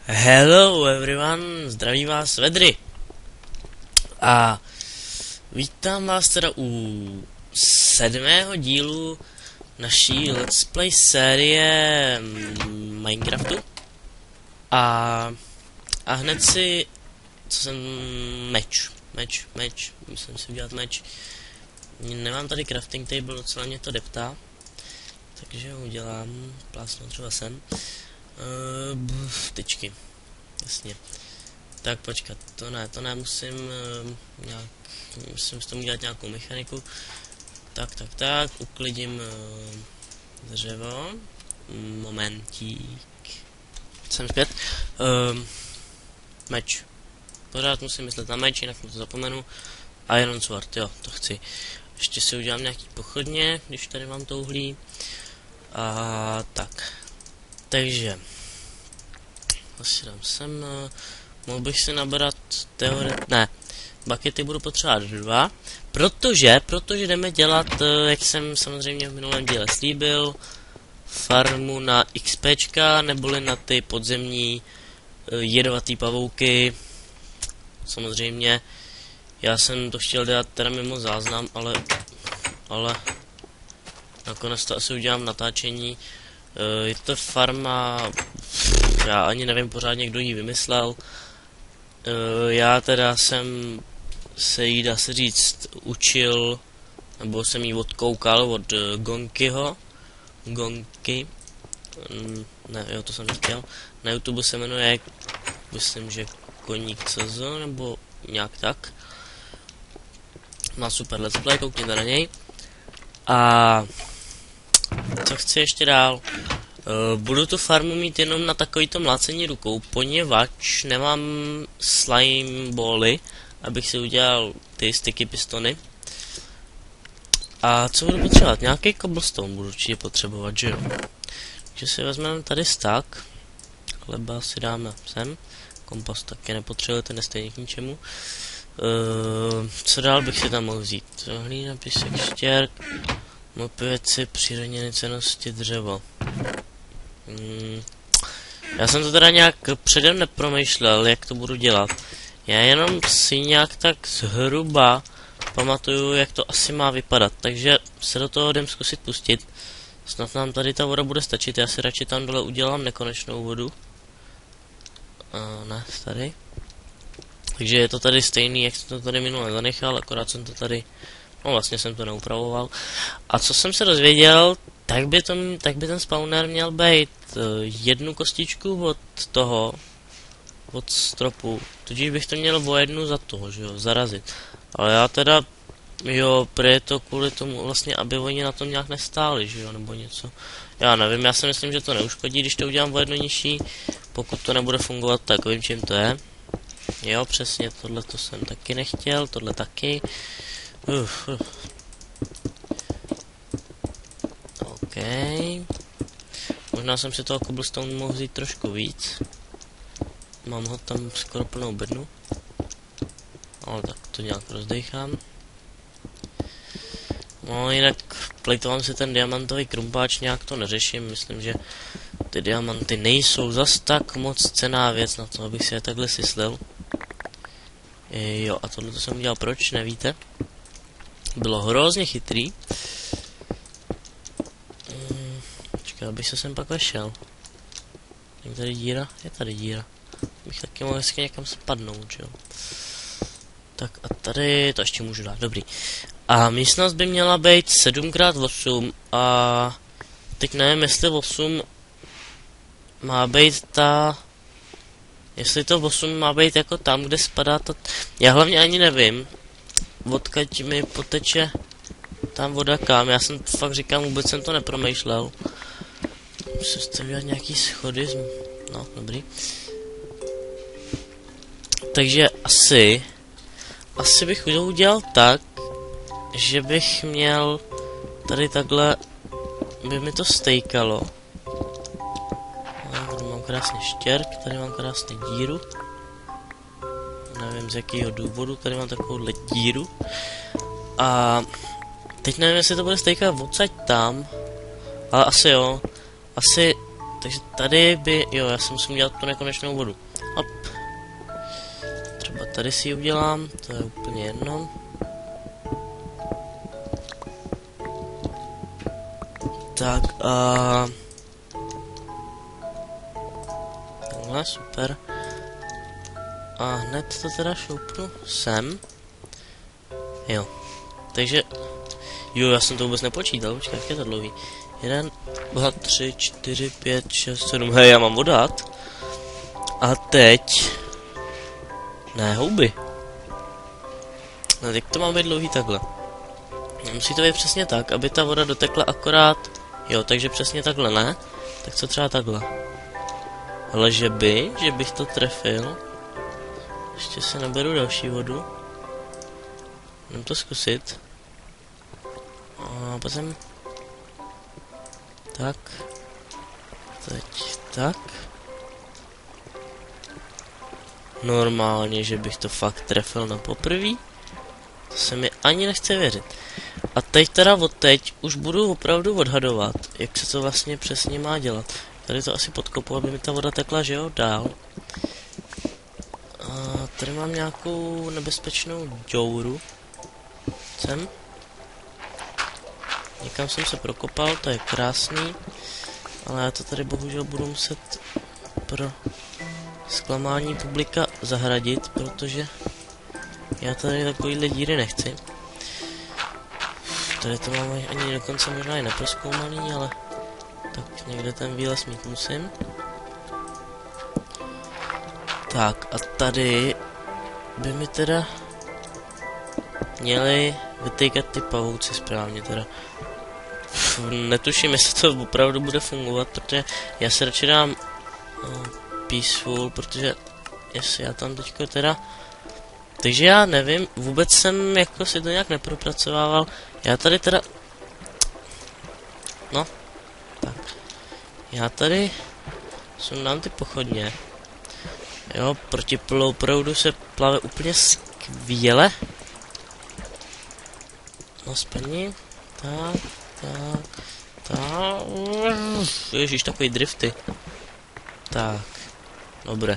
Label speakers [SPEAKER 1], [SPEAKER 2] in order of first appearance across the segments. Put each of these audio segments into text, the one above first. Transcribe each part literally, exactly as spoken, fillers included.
[SPEAKER 1] Hello everyone, zdraví vás Vedry. A vítám vás teda u sedmého dílu naší Let's Play série Minecraftu. A, a hned si, co jsem, meč, meč, meč, musím si udělat meč. Nemám tady crafting table, docela mě to deptá. Takže ho udělám, plásnu třeba sem. Uh, tyčky, jasně. Tak počkat, to ne, to ne, musím uh, nějak, musím s tomu dělat nějakou mechaniku. Tak, tak, tak, uklidím uh, dřevo. Momentík. Jsem zpět. Uh, meč. Pořád musím myslet na meč, jinak to zapomenu. Iron sword, jo, to chci. Ještě si udělám nějaký pochodně, když tady mám to uhlí. A tak. Takže asi dám sem, uh, mohl bych si nabrat teorie, ne, bakety budu potřebovat dva, protože, protože jdeme dělat, uh, jak jsem samozřejmě v minulém díle slíbil, farmu na XPčka, neboli na ty podzemní uh, jedovatý pavouky. Samozřejmě, já jsem to chtěl dělat teda mimo záznam, ale, ale nakonec to asi udělám natáčení. Uh, je to farma, já ani nevím pořádně, kdo ji vymyslel. Uh, já teda jsem se jí, dá se říct, učil, nebo jsem ji odkoukal od uh, Gonkyho. Gonky. Mm, ne, jo, to jsem nechtěl. Na YouTube se jmenuje, myslím, že Koník C Z, nebo nějak tak. Má super let's play, koukněte na něj. A co chci ještě dál? Uh, budu tu farmu mít jenom na takovýto mlácení rukou, poněvadž nemám slime bally, abych si udělal ty sticky pistony. A co budu potřebovat? Nějaký cobblestone budu určitě potřebovat, že jo? Takže si vezmeme tady stack, chleba si dáme sem, kompost taky nepotřebujete, nestejně k ničemu. Uh, co dál bych si tam mohl vzít? Hlína, písek, štěrk, mopy věci, přírodní cennosti, dřevo. Hmm. Já jsem to teda nějak předem nepromýšlel, jak to budu dělat. Já jenom si nějak tak zhruba pamatuju, jak to asi má vypadat. Takže se do toho jdem zkusit pustit. Snad nám tady ta voda bude stačit. Já si radši tam dole udělám nekonečnou vodu. A ne, tady. Takže je to tady stejný, jak jsem to tady minule zanechal, akorát jsem to tady... No vlastně jsem to neupravoval. A co jsem se dozvěděl, tak by, to, tak by ten spawner měl být uh, jednu kostičku od toho, od stropu. Tudíž bych to měl o jednu za to, že jo, zarazit. Ale já teda, jo, prý to kvůli tomu vlastně, aby oni na tom nějak nestáli, že jo, nebo něco. Já nevím, já si myslím, že to neuškodí, když to udělám o jedno nižší. Pokud to nebude fungovat, tak vím, čím to je. Jo, přesně, tohle to jsem taky nechtěl, tohle taky. Uf, uf. OK. Možná jsem si toho cobblestone mohl vzít trošku víc. Mám ho tam skoro plnou bednu. Ale tak to nějak rozdechám. No jinak plejtovám si ten diamantový krumpáč, nějak to neřeším. Myslím, že ty diamanty nejsou zas tak moc cenná věc na to, abych si je takhle syslil. E, jo, a tohle to jsem udělal proč, nevíte? Bylo hrozně chytrý. Hmm, počkej, abych se sem pak vešel. Je tady díra? Je tady díra. Bych taky mohl hezky někam spadnout, že jo. Tak a tady to ještě můžu dát, dobrý. A místnost by měla být sedm krát osm a teď nevím, jestli osm má být ta... Jestli to osm má být jako tam, kde spadá to... Já hlavně ani nevím, odkud mi poteče tam voda kam. Já jsem fakt říkám, vůbec jsem to nepromýšlel. Musím si udělat nějaký schody. Z... No, dobrý. Takže asi... Asi bych to udělal tak, že bych měl tady takhle... By mi to stejkalo. Tady mám krásný štěrk, tady mám krásný díru. Nevím z jakého důvodu, tady mám takovouhle díru. A teď nevím, jestli to bude stejkat odsaď tam, ale asi jo. Asi takže tady by, jo, já si musím dělat tu nekonečnou vodu. Hop. Třeba tady si ji udělám, to je úplně jedno. Tak a... Takhle, super. A hned to teda šoupnu sem. Jo. Takže... Jo, já jsem to vůbec nepočítal, počkej, jak je to dlouhý. Jeden, dva, tři, čtyři, pět, šest, sedm, hej, já mám vodat. A teď... Ne, houby. No, teď to má být dlouhý takhle. Musí to být přesně tak, aby ta voda dotekla akorát... Jo, takže přesně takhle, ne? Tak co třeba takhle? Ale že by, že bych to trefil. Ještě se naberu další vodu. Jdem to zkusit. A potom... Tak. Teď tak. Normálně, že bych to fakt trefil na poprví. To se mi ani nechce věřit. A teď teda od teď už budu opravdu odhadovat, jak se to vlastně přesně má dělat. Tady to asi podkopu, aby mi ta voda tekla, že jo, dál. A tady mám nějakou nebezpečnou džouru. Sem. Někam jsem se prokopal, to je krásný. Ale já to tady bohužel budu muset pro zklamání publika zahradit, protože já tady takovýhle díry nechci. Tady to mám ani dokonce možná i neprozkoumaný, ale tak někde ten výlez mít musím. Tak a tady by mi teda měli vytýkat ty pavouci správně teda. Uf, netuším, jestli to opravdu bude fungovat, protože já se radši dám uh, peaceful, protože jestli já tam teďko teda... Takže já nevím, vůbec jsem jako si to nějak nepropracovával. Já tady teda... No, tak. Já tady sundám ty pochodně. Jo, proti proudu se plave úplně skvěle. No, splní. Tak, tak, tak. Ježíš, takový drifty. Tak, dobré.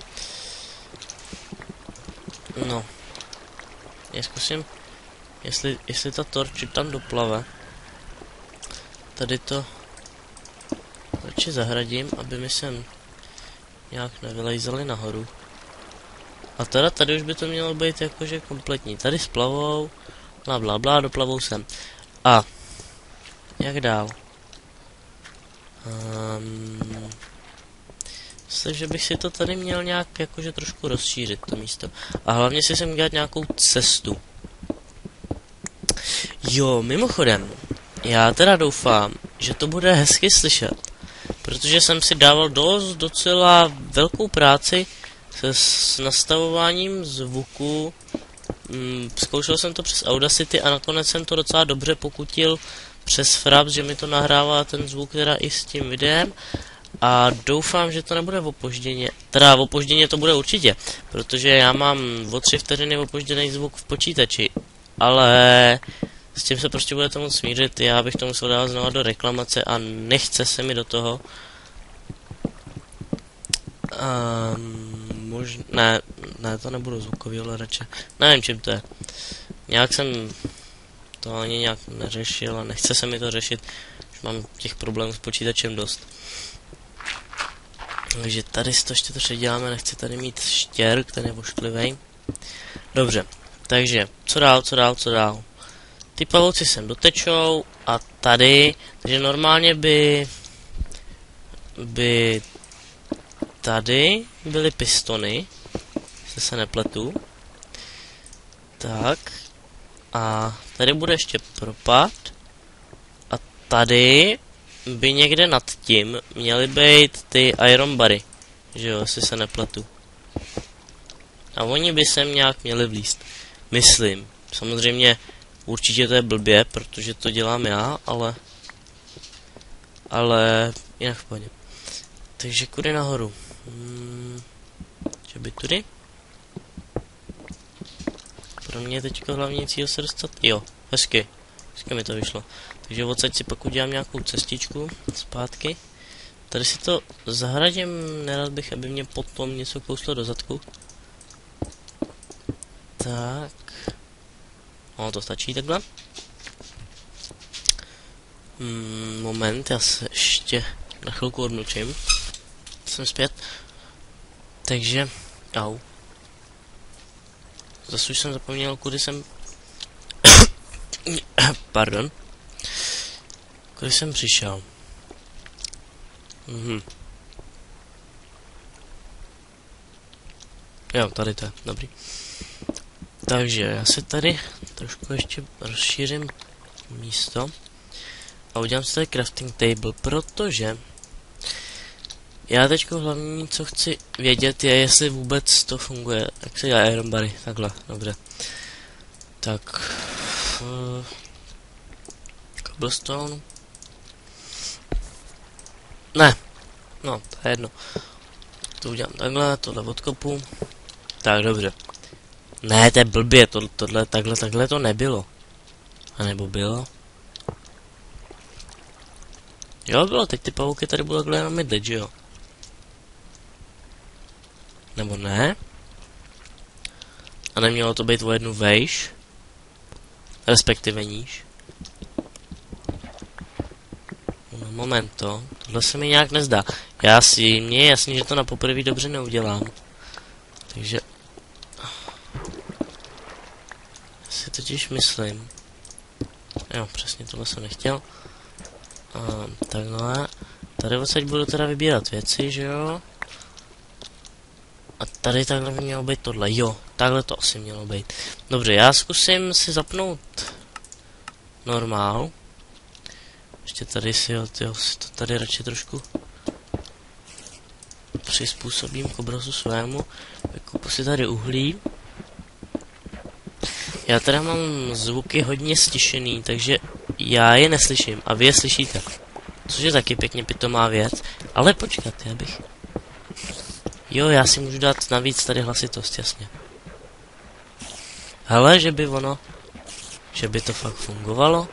[SPEAKER 1] No. Já zkusím, jestli, jestli ta torč tam doplave. Tady to radši zahradím, aby mi sem nějak nevylejzali nahoru. A teda tady už by to mělo být jakože kompletní. Tady splavou, bla bla bla, doplavou sem. A jak dál? Um, myslím, že bych si to tady měl nějak jakože trošku rozšířit, to místo. A hlavně si sem dělat nějakou cestu. Jo, mimochodem, já teda doufám, že to bude hezky slyšet. Protože jsem si dával dost docela velkou práci se s nastavováním zvuku. Mm, zkoušel jsem to přes Audacity a nakonec jsem to docela dobře pokutil přes Fraps, že mi to nahrává ten zvuk teda i s tím videem. A doufám, že to nebude v opožděně. Teda v opožděně to bude určitě, protože já mám o tři vteřiny opožděný zvuk v počítači. Ale s tím se prostě budete moct smířit, já bych to musel dát znovu do reklamace a nechce se mi do toho. Um, možná, ne, ne, to nebudu zvukový ovladače. Nevím, čím to je. Nějak jsem to ani nějak neřešil a nechce se mi to řešit. Už mám těch problémů s počítačem dost. Takže tady si to ještě trošku děláme, nechci tady mít štěrk, ten je ošklivej. Dobře, takže co dál, co dál, co dál. Ty pavouci sem dotečou a tady, takže normálně by by tady byly pistony, jestli se nepletu. Tak a tady bude ještě propad a tady by někde nad tím měly být ty iron bary, že jo, jestli se nepletu. A oni by sem nějak měli vlízt, myslím. Samozřejmě určitě to je blbě, protože to dělám já, ale... Ale... jinak v pohodě. Takže kudy nahoru? Hmm, že by tudy? Pro mě je teďka hlavní cíl se dostat... Jo, hezky. Hezky mi to vyšlo. Takže odsaď si pak udělám nějakou cestičku zpátky. Tady si to zahradím, nerad bych, aby mě potom něco kouslo do zadku. Tak. No, to stačí takhle. Hmm, moment, já se ještě na chvilku odmlčím. Jsem zpět. Takže, au. Zase už jsem zapomněl, kudy jsem... Pardon. Kudy jsem přišel. Mhm. Jo, tady to je, dobrý. Takže já si tady trošku ještě rozšířím místo. A udělám si tady crafting table, protože... Já teďko hlavní, co chci vědět, je, jestli vůbec to funguje. Jak se dělá iron bary, takhle, dobře. Tak... Uh, cobblestone... Ne, no, to je jedno. To udělám takhle, tohle odkopu. Tak, dobře. Ne, to je blbě, to, tohle, takhle, takhle to nebylo. A nebo bylo? Jo, bylo, teď ty pavouky tady budou takhle jenom mydlit, že jo? Nebo ne? A nemělo to být o jednu vejš? Respektive níž? No, momento, tohle se mi nějak nezdá. Já si, mně je jasný, že to na poprvé dobře neudělám. Takže... si totiž myslím... Jo, přesně tohle jsem nechtěl. A, takhle. Tady odsaď budu teda vybírat věci, že jo? A tady takhle by mělo být tohle, jo, takhle to asi mělo být. Dobře, já zkusím si zapnout normál. Ještě tady si, jo, tyjo, si to tady radši trošku přizpůsobím k obrazu svému. Vykoupu si tady uhlí. Já teda mám zvuky hodně stišený, takže já je neslyším a vy je slyšíte. Což je taky pěkně pitomá věc, ale počkat, já bych... Jo, já si můžu dát navíc tady hlasitost, jasně. Hele, že by ono... Že by to fakt fungovalo.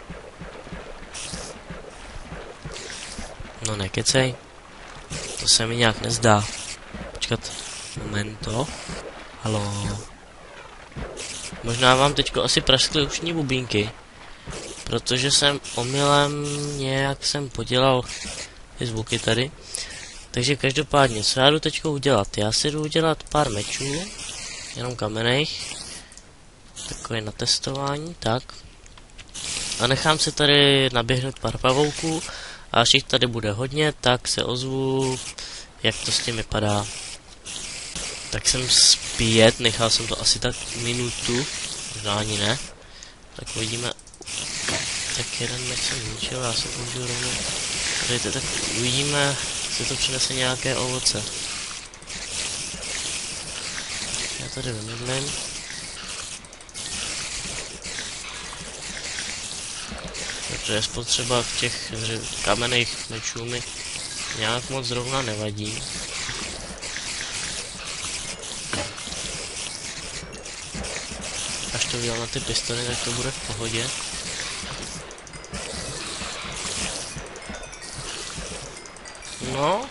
[SPEAKER 1] No nekecej. To se mi nějak nezdá. Počkat. Momento. Haló. Možná vám teďko asi praskly ušní bubínky. Protože jsem omylem nějak jsem podělal ty zvuky tady. Takže každopádně, co já jdu teďko udělat? Já si jdu udělat pár mečů, jenom kamenných, takové na testování, tak. A nechám si tady naběhnout pár pavouků a až jich tady bude hodně, tak se ozvu, jak to s tím vypadá. Tak jsem zpět, nechal jsem to asi tak minutu, možná ani ne. Tak uvidíme, tak jeden meč jsem zničil, já se použiju rovnou. Tady tak uvidíme, jestli to přinese nějaké ovoce. Já tady vymydlím. Protože spotřeba těch kamenných mečů mi nějak moc zrovna nevadí. Až to udělám na ty pistony, tak to bude v pohodě. No,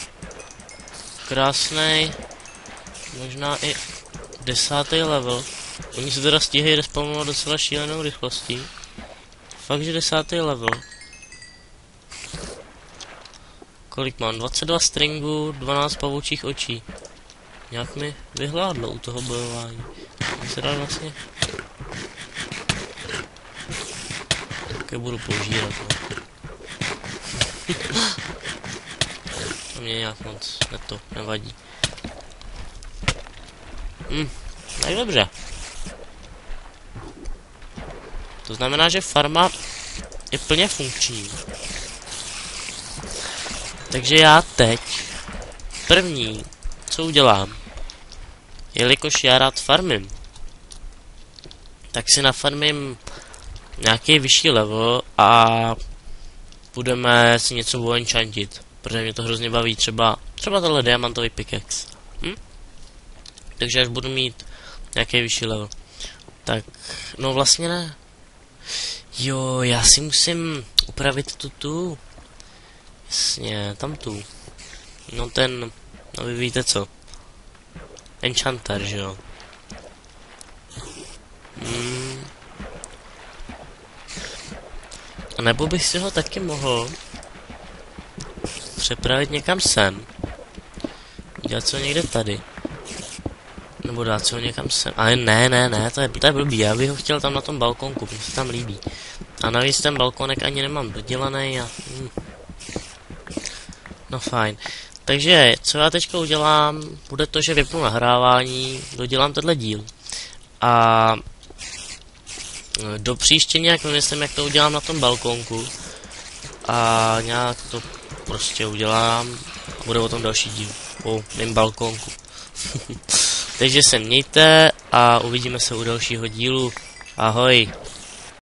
[SPEAKER 1] krásnej, možná i desátý level. Oni se teda stíhají respawnovat docela šílenou rychlostí. Fakt, že desátý level. Kolik mám? dvacet dva stringů, dvanáct pavoučích očí. Nějak mi vyhládlo u toho bojování. Já se dá vlastně... Také budu používat. To mě nějak moc ne to nevadí. Hm, tak dobře. To znamená, že farma je plně funkční. Takže já teď první, co udělám, jelikož já rád farmím, tak si nafarmím nějaký vyšší level a budeme si něco voenchantit, protože mě to hrozně baví, třeba, třeba tohle diamantový pickaxe. Hm? Takže až budu mít nějaký vyšší level. Tak, no vlastně ne. Jo, já si musím upravit tu tu. Jasně, tam tu. No ten, no vy víte co. Enchanter, že jo. Hmm. A nebo bych si ho taky mohl přepravit někam sem. Dělat co někde tady. Nebo dát si ho někam sem. Ale ne, ne, ne, to je, to je blbý. Já bych ho chtěl tam na tom balkonku, protože se tam líbí. A navíc ten balkonek ani nemám dodělaný a... Hm. No fajn. Takže, co já teďka udělám, bude to, že vypnu nahrávání, dodělám tenhle díl. A... do příště nějak myslím, jak to udělám na tom balkonku. A nějak to prostě udělám. A bude o tom další díl. O mým balkonku. Takže se mějte a uvidíme se u dalšího dílu. Ahoj.